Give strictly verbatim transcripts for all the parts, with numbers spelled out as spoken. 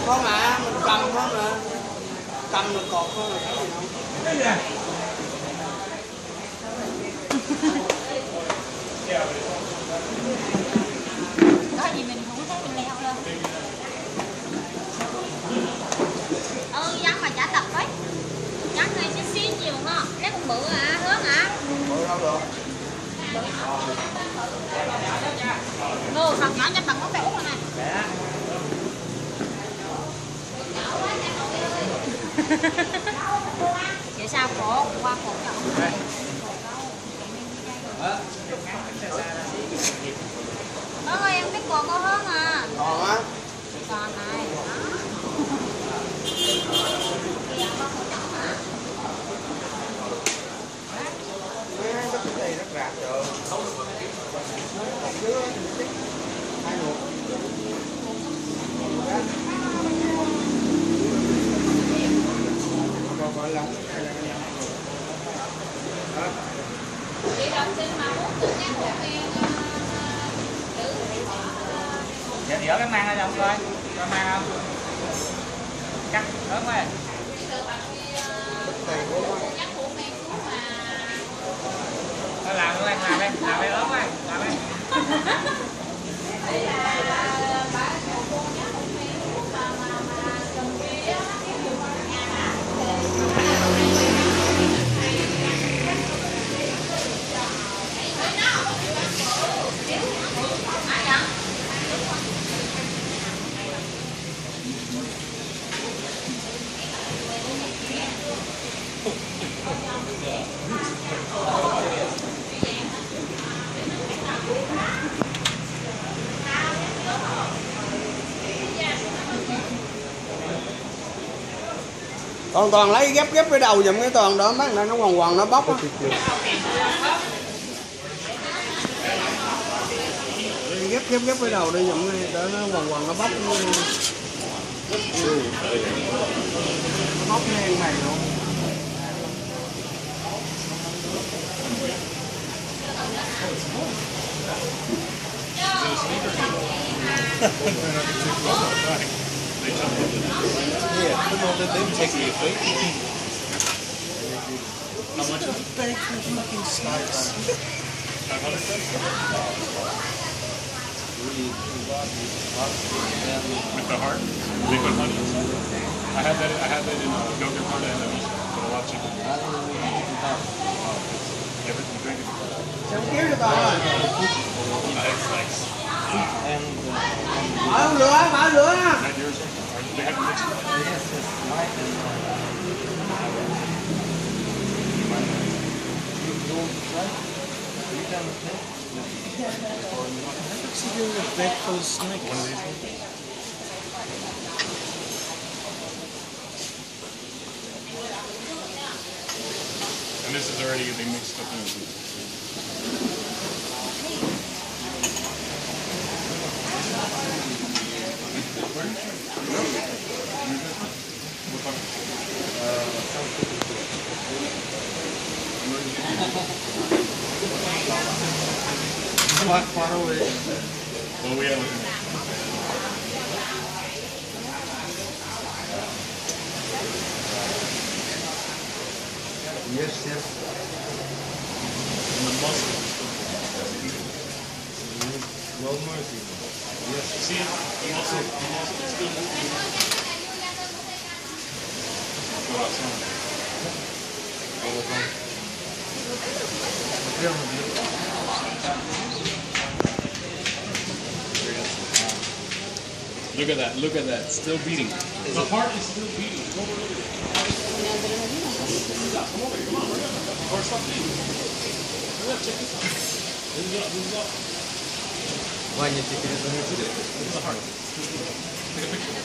không à, mình cầm thôi mà. Cầm được cột thôi là cái gì đâu. Cái gì à? Có gì mình không thấy mình leo lên. Ừ, dắn mà trả tập ấy. Dắn này xí xí nhiều ha. Lấy con bự à, hướng hả? Bự đâu được. Ngô, thật nhỏ nhanh bằng ngón tay út rồi nè. Vậy sao khổ, qua khổ chọn. Ơ ơi, em biết còn có hơn à. Còn á? Còn này. Đất này rất rạc rồi. Hai luộc. Còn gọi lỏng hay là cái đó. Chị đồng xin mà muốn tự nhắc một tiền. Dạ dỡ cái mang ra không coi, cho mang không? Cắt lớn quá. Thôi làm luôn anh, làm đi, làm đi lớn quá, làm đi. Còn toàn lấy ghép ghép cái đầu giùm cái toàn đó bác nó quằn quằn nó bóc á. Ghép ghép ghép cái đầu đi giùm để nó quằn quằn nó bóc. Ừ. Nó bóc ngang này luôn. Yeah, come on, let them take it, right? How much is it? Thank you, fucking snipes. five hundred with the heart? Liquid honey? I had that I had that in a yogurt part and a but a lot cheaper. Everything drink it. Sao kéo cho con rồi. Nice, nice. And Mở lửa, mở lửa nha. that yours? They have mixed. Yes, yes, mine and you don't try? You can take or not. I'm considering a bag full of snakes. One of these ones? And this is already, they mixed up in it. Far, far away. Well, we have it. Yes, yes. And the muscle. No mercy. Yes. See, the muscle, the muscle is still moving. Go outside. Look at that, look at that, still beating. The heart is still beating. Come over here. Come over here, come on, hurry up. The heart stopped beating. Hurry up, check this out. This is up, this is up. Ваня, теперь заносили. This is the heart. Take a picture.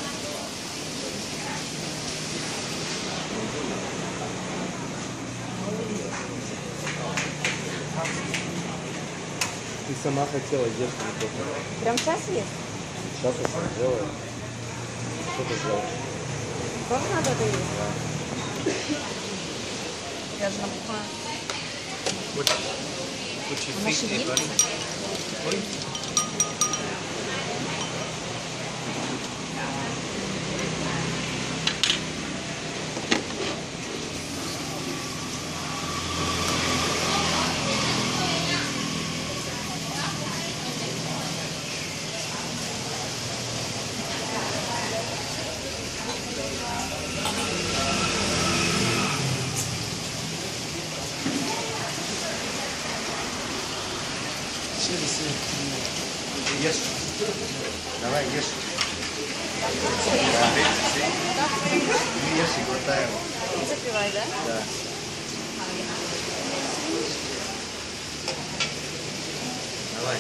Ты сама хотела есть что-то. Прям сейчас есть? Сейчас я сам делаю. Что ты делаешь? Тоже надо это есть? Я же набухаю. Put, put your Она feet in, buddy. шевелится? Ой. Yes. Давай, yes. Yes, и крутая. Закрывай, да? Да. Давай.